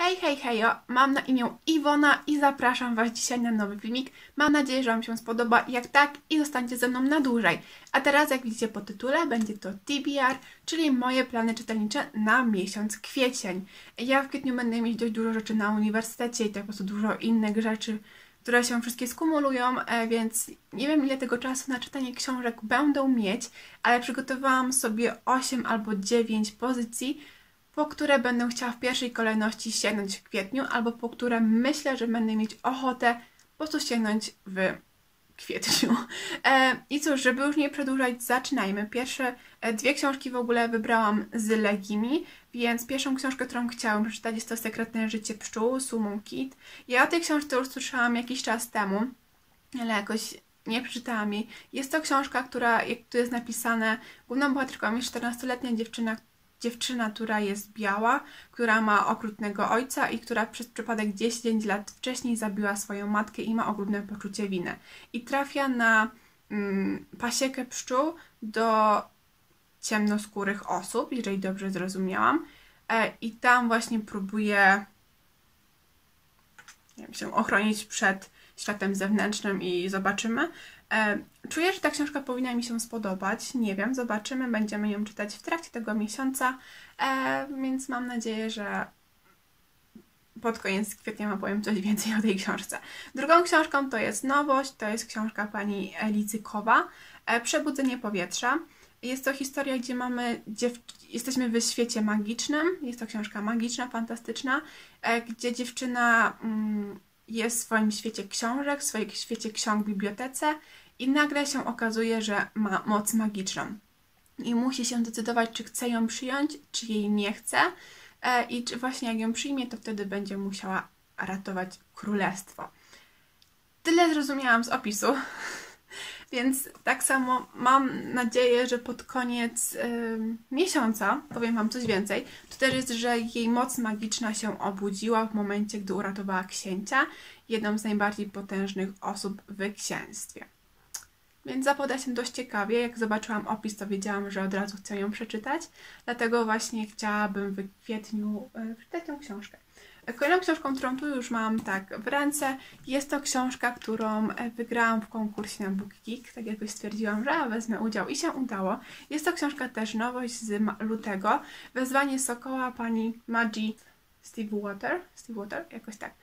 Hej, hej, hejo! Mam na imię Iwona i zapraszam Was dzisiaj na nowy filmik. Mam nadzieję, że Wam się spodoba. Jak tak, i zostańcie ze mną na dłużej. A teraz, jak widzicie po tytule, będzie to TBR, czyli moje plany czytelnicze na miesiąc kwiecień. Ja w kwietniu będę mieć dość dużo rzeczy na uniwersytecie i tak po prostu dużo innych rzeczy, które się wszystkie skumulują, więc nie wiem, ile tego czasu na czytanie książek będę mieć, ale przygotowałam sobie 8 albo 9 pozycji, po które będę chciała w pierwszej kolejności sięgnąć w kwietniu, albo po które myślę, że będę mieć ochotę po prostu sięgnąć w kwietniu. I cóż, żeby już nie przedłużać, zaczynajmy. Pierwsze dwie książki w ogóle wybrałam z Legimi, więc pierwszą książkę, którą chciałam przeczytać, jest to Sekretne życie pszczół, Sue Kit. Ja o tej książce już słyszałam jakiś czas temu, ale jakoś nie przeczytałam jej. Jest to książka, która, jak tu jest napisane, główną bohaterką jest 14-letnia dziewczyna, która jest biała, która ma okrutnego ojca i która przez przypadek 10 lat wcześniej zabiła swoją matkę i ma ogromne poczucie winy. I trafia na pasiekę pszczół do ciemnoskórych osób, jeżeli dobrze zrozumiałam. I tam właśnie próbuje się ochronić przed światem zewnętrznym i zobaczymy. Czuję, że ta książka powinna mi się spodobać. Nie wiem, zobaczymy. Będziemy ją czytać w trakcie tego miesiąca, więc mam nadzieję, że pod koniec kwietnia opowiem coś więcej o tej książce. Drugą książką to jest nowość, to jest książka pani Licykowa, Przebudzenie powietrza. Jest to historia, gdzie jesteśmy w świecie magicznym. Jest to książka magiczna, fantastyczna, gdzie dziewczyna jest w swoim świecie książek, w swoim świecie ksiąg w bibliotece i nagle się okazuje, że ma moc magiczną. I musi się decydować, czy chce ją przyjąć, czy jej nie chce. I czy właśnie jak ją przyjmie, to wtedy będzie musiała ratować królestwo. Tyle zrozumiałam z opisu. Więc tak samo mam nadzieję, że pod koniec miesiąca powiem Wam coś więcej. To też jest, że jej moc magiczna się obudziła w momencie, gdy uratowała księcia, jedną z najbardziej potężnych osób w księstwie. Więc zapowiada się dość ciekawie. Jak zobaczyłam opis, to wiedziałam, że od razu chcę ją przeczytać. Dlatego właśnie chciałabym w kwietniu przeczytać tę książkę. Kolejną książką, którą tu już mam tak w ręce, jest to książka, którą wygrałam w konkursie na BookGeek. Tak jakoś stwierdziłam, że wezmę udział i się udało. Jest to książka też nowość z lutego. Wezwanie Sokoła pani Maggie Stiefwater, jakoś tak.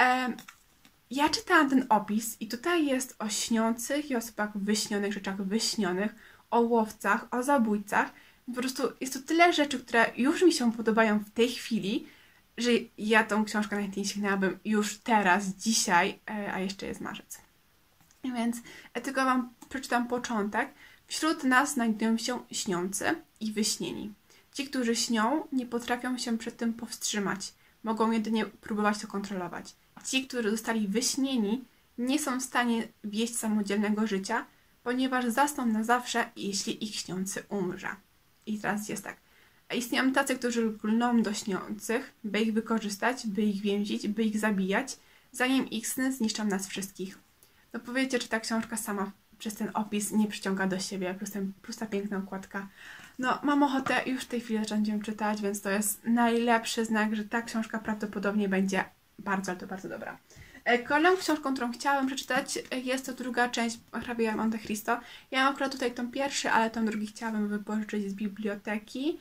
Ja czytałam ten opis i tutaj jest o śniących i osobach wyśnionych, rzeczach wyśnionych, o łowcach, o zabójcach. Po prostu jest to tyle rzeczy, które już mi się podobają w tej chwili, że ja tą książkę najchętniej sięgnęłabym już teraz, dzisiaj, a jeszcze jest marzec. Więc tylko Wam przeczytam początek. Wśród nas znajdują się śniący i wyśnieni. Ci, którzy śnią, nie potrafią się przed tym powstrzymać. Mogą jedynie próbować to kontrolować. Ci, którzy zostali wyśnieni, nie są w stanie wieść samodzielnego życia, ponieważ zasną na zawsze, jeśli ich śniący umrze. I teraz jest tak. Istnieją tacy, którzy lgną do śniących, by ich wykorzystać, by ich więzić, by ich zabijać, zanim ich sny zniszczą nas wszystkich. No powiecie, czy ta książka sama przez ten opis nie przyciąga do siebie, plus ta piękna okładka. No, mam ochotę już w tej chwili zacząć ją czytać, więc to jest najlepszy znak, że ta książka prawdopodobnie będzie bardzo, ale to bardzo dobra. Kolejną książką, którą chciałam przeczytać, jest to druga część Hrabia Monte Cristo. Ja mam akurat tutaj tą pierwszy, ale tą drugi chciałabym wypożyczyć z biblioteki,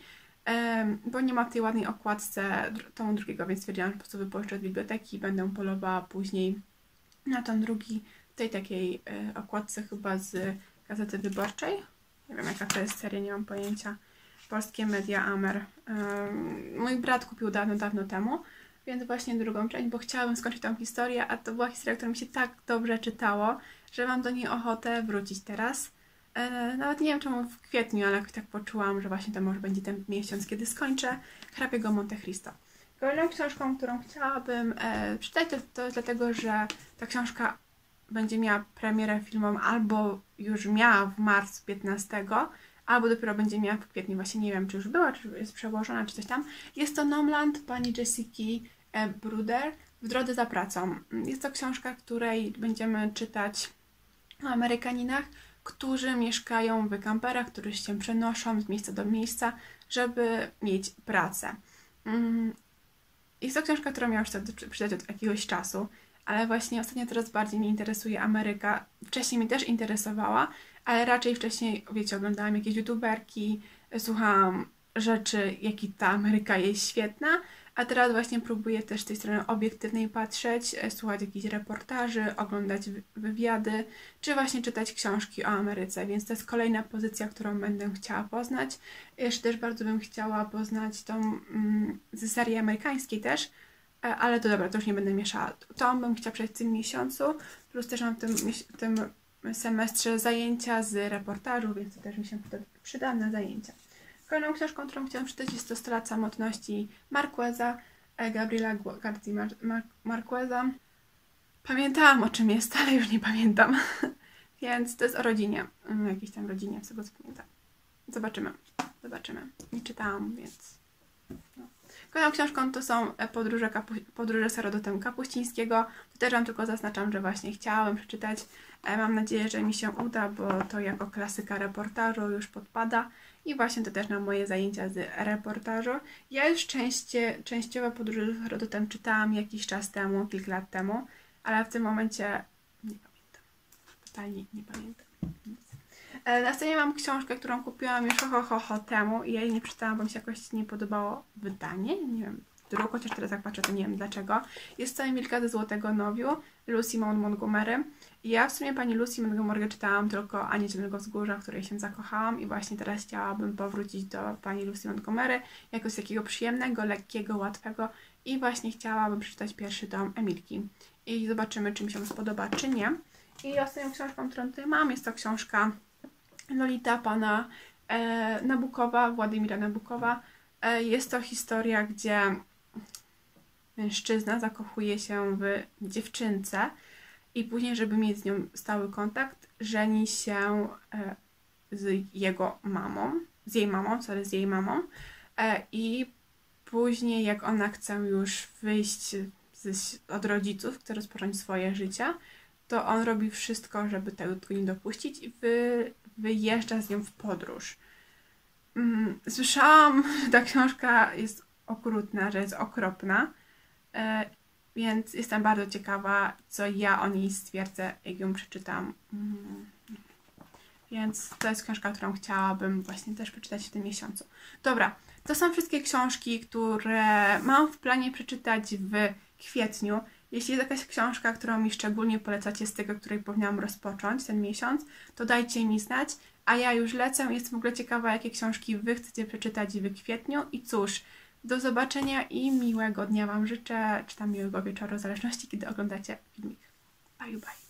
bo nie ma w tej ładnej okładce tą drugiego, więc stwierdziłam, że po prostu wypożyczę z biblioteki i będę polowała później na tą drugi, tej takiej okładce chyba z Gazety Wyborczej. Nie wiem, jaka to jest seria, nie mam pojęcia. Polskie Media Amer. Mój brat kupił dawno temu, więc właśnie drugą część, bo chciałabym skończyć tą historię, a to była historia, która mi się tak dobrze czytało, że mam do niej ochotę wrócić teraz. Nawet nie wiem czemu w kwietniu, ale tak poczułam, że właśnie to może będzie ten miesiąc, kiedy skończę Hrabiego Monte Cristo. Kolejną książką, którą chciałabym przeczytać, to jest dlatego, że ta książka będzie miała premierę filmową albo już miała w marcu 15, albo dopiero będzie miała w kwietniu. Właśnie nie wiem, czy już była, czy jest przełożona, czy coś tam. Jest to Nomadland pani Jessiki Bruder w drodze za pracą. Jest to książka, w której będziemy czytać o Amerykaninach, którzy mieszkają w kamperach, którzy się przenoszą z miejsca do miejsca, żeby mieć pracę. Jest to książka, którą ja już chcę przeczytać od jakiegoś czasu, ale właśnie ostatnio coraz bardziej mnie interesuje Ameryka. Wcześniej mnie też interesowała, ale raczej wcześniej, wiecie, oglądałam jakieś youtuberki, słuchałam rzeczy, jaki ta Ameryka jest świetna, a teraz właśnie próbuję też z tej strony obiektywnej patrzeć, słuchać jakichś reportaży, oglądać wywiady, czy właśnie czytać książki o Ameryce, więc to jest kolejna pozycja, którą będę chciała poznać. Jeszcze też bardzo bym chciała poznać tą ze serii amerykańskiej też, ale to dobra, to już nie będę mieszała. Tą bym chciała przejść w tym miesiącu, plus też mam w tym semestrze zajęcia z reportażu, więc to też mi się przyda na zajęcia. Kolejną książką, którą chciałam przeczytać, jest to 100 lat samotności Marqueza, Gabriela García Marqueza. Pamiętałam, o czym jest, ale już nie pamiętam. Więc to jest o rodzinie, jakiejś tam rodzinie, z tego co pamiętam. Zobaczymy. Nie czytałam, więc... No. Kolejną książką to są podróże z Herodotem Kapuścińskiego. Tu też Wam tylko zaznaczam, że właśnie chciałam przeczytać. Mam nadzieję, że mi się uda, bo to jako klasyka reportażu już podpada. I właśnie to też na moje zajęcia z reportażu. Ja już częściowo podróże z Herodotem czytałam jakiś czas temu, kilka lat temu, ale w tym momencie nie pamiętam. Totalnie nie pamiętam. Na scenie mam książkę, którą kupiłam już temu i ja jej nie przeczytałam, bo mi się jakoś nie podobało wydanie. Nie wiem, druk, chociaż teraz jak patrzę, to nie wiem dlaczego. Jest to Emilka ze Złotego Nowiu, Lucy Maud Montgomery. I ja w sumie pani Lucy Montgomery czytałam tylko Anię Zielonego Wzgórza, w której się zakochałam i właśnie teraz chciałabym powrócić do pani Lucy Montgomery jakoś takiego przyjemnego, lekkiego, łatwego i właśnie chciałabym przeczytać pierwszy tom Emilki. I zobaczymy, czy mi się spodoba, czy nie. I ostatnią książką, którą tutaj mam, jest to książka Lolita pana Nabukowa, Władimira Nabukowa. Jest to historia, gdzie mężczyzna zakochuje się w dziewczynce i później, żeby mieć z nią stały kontakt, żeni się z jej mamą i później jak ona chce już wyjść od rodziców, chce rozpocząć swoje życie, to on robi wszystko, żeby tego nie dopuścić i wyjeżdża z nią w podróż. Słyszałam, że ta książka jest okrutna, że jest okropna, więc jestem bardzo ciekawa, co ja o niej stwierdzę, jak ją przeczytam. Więc to jest książka, którą chciałabym właśnie też przeczytać w tym miesiącu. Dobra, to są wszystkie książki, które mam w planie przeczytać w kwietniu. Jeśli jest jakaś książka, którą mi szczególnie polecacie z tego, której powinnam rozpocząć ten miesiąc, to dajcie mi znać, a ja już lecę. Jestem w ogóle ciekawa, jakie książki Wy chcecie przeczytać w kwietniu. I cóż, do zobaczenia i miłego dnia Wam życzę, czy tam miłego wieczoru, w zależności kiedy oglądacie filmik. Bye, bye.